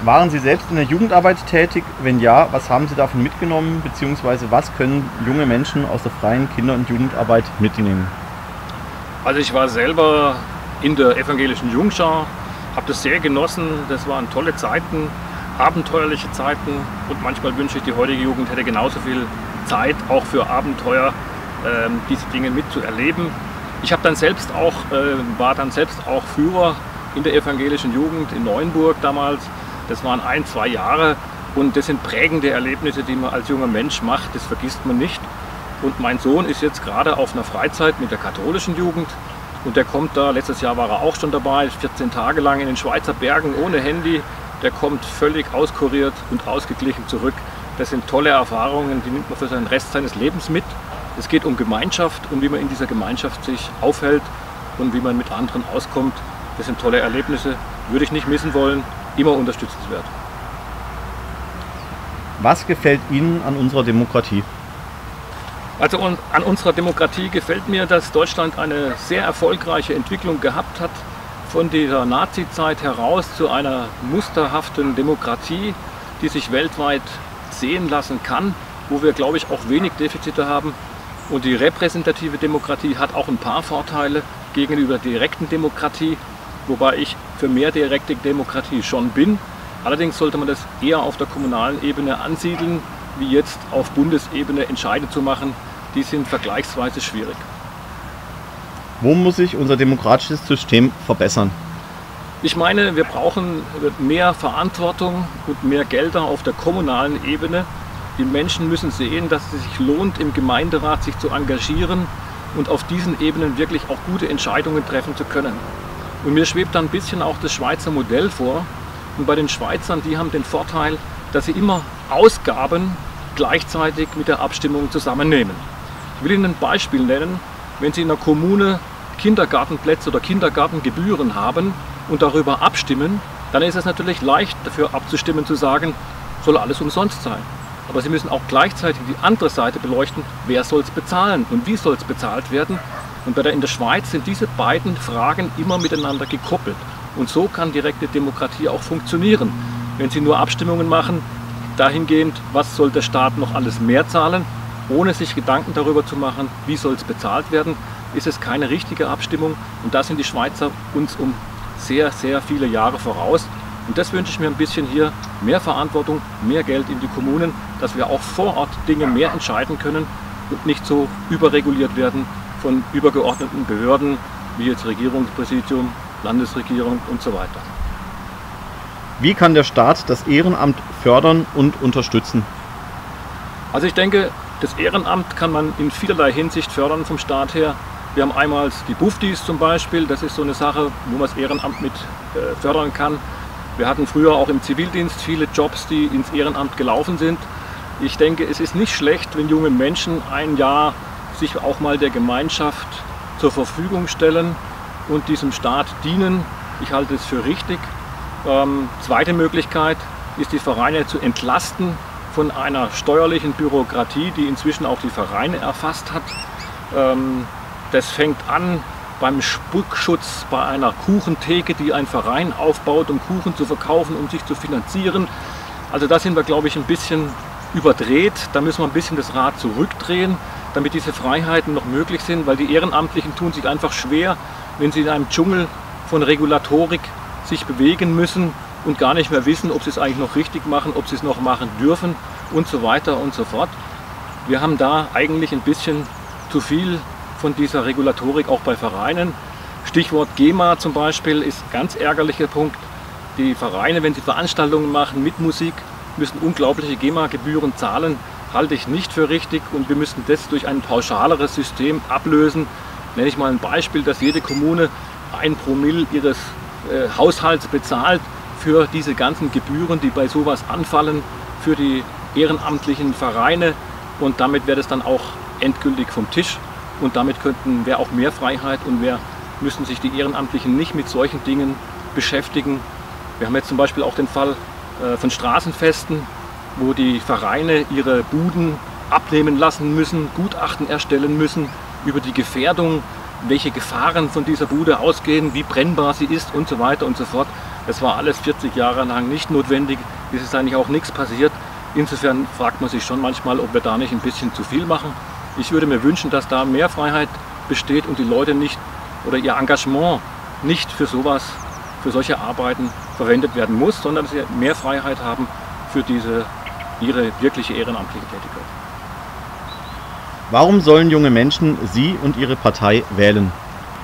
Waren Sie selbst in der Jugendarbeit tätig? Wenn ja, was haben Sie davon mitgenommen, beziehungsweise was können junge Menschen aus der freien Kinder- und Jugendarbeit mitnehmen? Also ich war selber in der evangelischen Jugendschar, habe das sehr genossen, das waren tolle Zeiten, abenteuerliche Zeiten und manchmal wünsche ich, die heutige Jugend hätte genauso viel Zeit auch für Abenteuer, diese Dinge mitzuerleben. Ich habe dann war dann selbst auch Führer in der evangelischen Jugend in Neuenburg damals. Das waren 1-2 Jahre und das sind prägende Erlebnisse, die man als junger Mensch macht, das vergisst man nicht. Und mein Sohn ist jetzt gerade auf einer Freizeit mit der katholischen Jugend und der kommt da, letztes Jahr war er auch schon dabei, 14 Tage lang in den Schweizer Bergen ohne Handy. Der kommt völlig auskuriert und ausgeglichen zurück. Das sind tolle Erfahrungen, die nimmt man für den Rest seines Lebens mit. Es geht um Gemeinschaft und wie man in dieser Gemeinschaft sich aufhält und wie man mit anderen auskommt. Das sind tolle Erlebnisse, würde ich nicht missen wollen, immer unterstützenswert. Was gefällt Ihnen an unserer Demokratie? Also an unserer Demokratie gefällt mir, dass Deutschland eine sehr erfolgreiche Entwicklung gehabt hat, von dieser Nazi-Zeit heraus zu einer musterhaften Demokratie, die sich weltweit sehen lassen kann, wo wir, glaube ich, auch wenig Defizite haben. Und die repräsentative Demokratie hat auch ein paar Vorteile gegenüber der direkten Demokratie, wobei ich für mehr direkte Demokratie schon bin. Allerdings sollte man das eher auf der kommunalen Ebene ansiedeln, wie jetzt auf Bundesebene Entscheide zu machen. Die sind vergleichsweise schwierig. Wo muss sich unser demokratisches System verbessern? Ich meine, wir brauchen mehr Verantwortung und mehr Gelder auf der kommunalen Ebene. Die Menschen müssen sehen, dass es sich lohnt, im Gemeinderat sich zu engagieren und auf diesen Ebenen wirklich auch gute Entscheidungen treffen zu können. Und mir schwebt da ein bisschen auch das Schweizer Modell vor. Und bei den Schweizern, die haben den Vorteil, dass sie immer Ausgaben gleichzeitig mit der Abstimmung zusammennehmen. Ich will Ihnen ein Beispiel nennen. Wenn Sie in einer Kommune Kindergartenplätze oder Kindergartengebühren haben und darüber abstimmen, dann ist es natürlich leicht dafür abzustimmen, zu sagen, soll alles umsonst sein. Aber Sie müssen auch gleichzeitig die andere Seite beleuchten, wer soll es bezahlen und wie soll es bezahlt werden. Und in der Schweiz sind diese beiden Fragen immer miteinander gekoppelt. Und so kann direkte Demokratie auch funktionieren. Wenn Sie nur Abstimmungen machen, dahingehend, was soll der Staat noch alles mehr zahlen, ohne sich Gedanken darüber zu machen, wie soll es bezahlt werden, ist es keine richtige Abstimmung. Und da sind die Schweizer uns um sehr, sehr viele Jahre voraus. Und das wünsche ich mir ein bisschen hier, mehr Verantwortung, mehr Geld in die Kommunen, dass wir auch vor Ort Dinge mehr entscheiden können und nicht so überreguliert werden von übergeordneten Behörden, wie jetzt Regierungspräsidium, Landesregierung und so weiter. Wie kann der Staat das Ehrenamt fördern und unterstützen? Also ich denke, das Ehrenamt kann man in vielerlei Hinsicht fördern vom Staat her. Wir haben einmal die Bufdis zum Beispiel, das ist so eine Sache, wo man das Ehrenamt mit fördern kann. Wir hatten früher auch im Zivildienst viele Jobs, die ins Ehrenamt gelaufen sind. Ich denke, es ist nicht schlecht, wenn junge Menschen ein Jahr sich auch mal der Gemeinschaft zur Verfügung stellen und diesem Staat dienen. Ich halte es für richtig. Zweite Möglichkeit ist, die Vereine zu entlasten von einer steuerlichen Bürokratie, die inzwischen auch die Vereine erfasst hat. Das fängt an beim Spuckschutz bei einer Kuchentheke, die ein Verein aufbaut, um Kuchen zu verkaufen, um sich zu finanzieren. Also da sind wir, glaube ich, ein bisschen überdreht. Da müssen wir ein bisschen das Rad zurückdrehen, damit diese Freiheiten noch möglich sind, weil die Ehrenamtlichen tun sich einfach schwer, wenn sie in einem Dschungel von Regulatorik sich bewegen müssen und gar nicht mehr wissen, ob sie es eigentlich noch richtig machen, ob sie es noch machen dürfen und so weiter und so fort. Wir haben da eigentlich ein bisschen zu viel von dieser Regulatorik auch bei Vereinen. Stichwort GEMA zum Beispiel ist ein ganz ärgerlicher Punkt. Die Vereine, wenn sie Veranstaltungen machen mit Musik, müssen unglaubliche GEMA-Gebühren zahlen. Halte ich nicht für richtig und wir müssen das durch ein pauschaleres System ablösen. Nenne ich mal ein Beispiel, dass jede Kommune 1 Promille ihres Haushalts bezahlt für diese ganzen Gebühren, die bei sowas anfallen, für die ehrenamtlichen Vereine, und damit wäre das dann auch endgültig vom Tisch und damit wäre auch mehr Freiheit und müssen sich die Ehrenamtlichen nicht mit solchen Dingen beschäftigen. Wir haben jetzt zum Beispiel auch den Fall von Straßenfesten, wo die Vereine ihre Buden abnehmen lassen müssen, Gutachten erstellen müssen über die Gefährdung, welche Gefahren von dieser Bude ausgehen, wie brennbar sie ist und so weiter und so fort. Das war alles 40 Jahre lang nicht notwendig. Es ist eigentlich auch nichts passiert. Insofern fragt man sich schon manchmal, ob wir da nicht ein bisschen zu viel machen. Ich würde mir wünschen, dass da mehr Freiheit besteht und die Leute nicht oder ihr Engagement nicht für sowas, für solche Arbeiten verwendet werden muss, sondern sie mehr Freiheit haben für ihre wirkliche ehrenamtliche Tätigkeit. Warum sollen junge Menschen Sie und Ihre Partei wählen?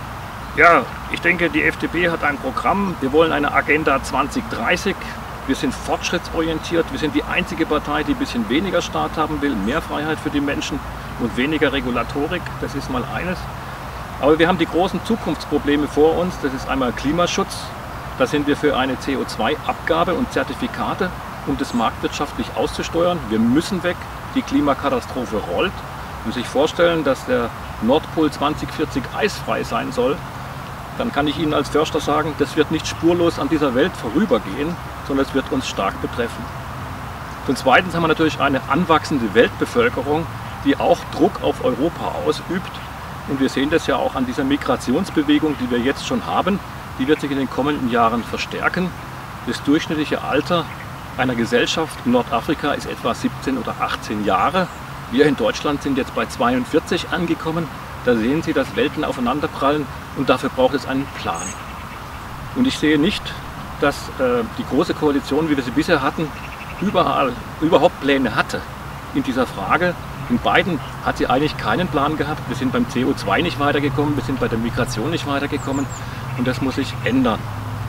Ja, ich denke, die FDP hat ein Programm. Wir wollen eine Agenda 2030. Wir sind fortschrittsorientiert. Wir sind die einzige Partei, die ein bisschen weniger Staat haben will, mehr Freiheit für die Menschen und weniger Regulatorik. Das ist mal eines. Aber wir haben die großen Zukunftsprobleme vor uns. Das ist einmal Klimaschutz. Da sind wir für eine CO2-Abgabe und Zertifikate, um das marktwirtschaftlich auszusteuern. Wir müssen weg. Die Klimakatastrophe rollt. Man muss sich vorstellen, dass der Nordpol 2040 eisfrei sein soll. Dann kann ich Ihnen als Förster sagen, das wird nicht spurlos an dieser Welt vorübergehen, sondern es wird uns stark betreffen. Und zweitens haben wir natürlich eine anwachsende Weltbevölkerung, die auch Druck auf Europa ausübt. Und wir sehen das ja auch an dieser Migrationsbewegung, die wir jetzt schon haben. Die wird sich in den kommenden Jahren verstärken. Das durchschnittliche Alter einer Gesellschaft in Nordafrika ist etwa 17 oder 18 Jahre. Wir in Deutschland sind jetzt bei 42 angekommen. Da sehen Sie, dass Welten aufeinanderprallen und dafür braucht es einen Plan. Und ich sehe nicht, dass die Große Koalition, wie wir sie bisher hatten, überhaupt Pläne hatte in dieser Frage. In beiden hat sie eigentlich keinen Plan gehabt. Wir sind beim CO2 nicht weitergekommen, wir sind bei der Migration nicht weitergekommen und das muss sich ändern.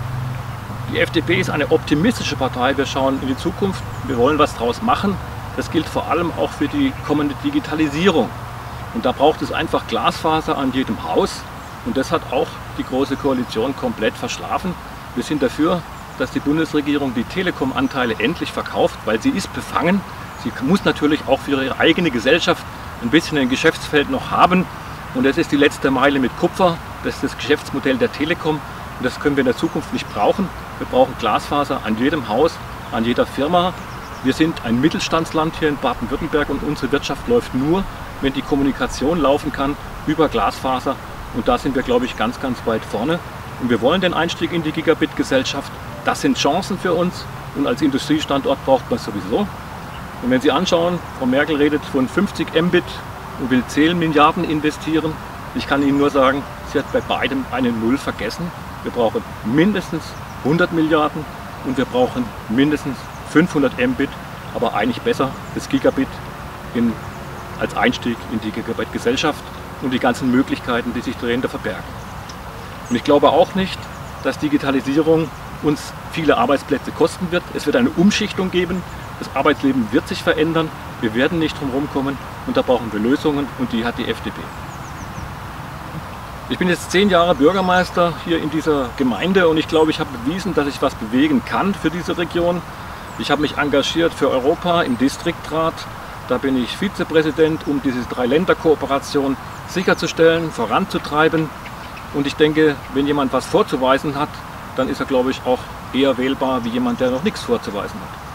Die FDP ist eine optimistische Partei. Wir schauen in die Zukunft, wir wollen was draus machen. Das gilt vor allem auch für die kommende Digitalisierung. Und da braucht es einfach Glasfaser an jedem Haus. Und das hat auch die Große Koalition komplett verschlafen. Wir sind dafür, dass die Bundesregierung die Telekom-Anteile endlich verkauft, weil sie ist befangen. Sie muss natürlich auch für ihre eigene Gesellschaft ein bisschen ein Geschäftsfeld noch haben. Und das ist die letzte Meile mit Kupfer. Das ist das Geschäftsmodell der Telekom. Und das können wir in der Zukunft nicht brauchen. Wir brauchen Glasfaser an jedem Haus, an jeder Firma. Wir sind ein Mittelstandsland hier in Baden-Württemberg und unsere Wirtschaft läuft nur, wenn die Kommunikation laufen kann über Glasfaser. Und da sind wir, glaube ich, ganz, ganz weit vorne. Und wir wollen den Einstieg in die Gigabit-Gesellschaft. Das sind Chancen für uns und als Industriestandort braucht man sowieso. Und wenn Sie anschauen, Frau Merkel redet von 50 Mbit und will 10 Milliarden investieren. Ich kann Ihnen nur sagen, sie hat bei beidem eine Null vergessen. Wir brauchen mindestens 100 Milliarden und wir brauchen mindestens 500 Mbit, aber eigentlich besser das Gigabit als Einstieg in die Gigabit-Gesellschaft und die ganzen Möglichkeiten, die sich dahinter verbergen. Und ich glaube auch nicht, dass Digitalisierung uns viele Arbeitsplätze kosten wird. Es wird eine Umschichtung geben, das Arbeitsleben wird sich verändern, wir werden nicht drum herum kommen und da brauchen wir Lösungen und die hat die FDP. Ich bin jetzt 10 Jahre Bürgermeister hier in dieser Gemeinde und ich glaube, ich habe bewiesen, dass ich was bewegen kann für diese Region. Ich habe mich engagiert für Europa im Distriktrat. Da bin ich Vizepräsident, um diese 3-Länder-Kooperation sicherzustellen, voranzutreiben. Und ich denke, wenn jemand was vorzuweisen hat, dann ist er, glaube ich, auch eher wählbar wie jemand, der noch nichts vorzuweisen hat.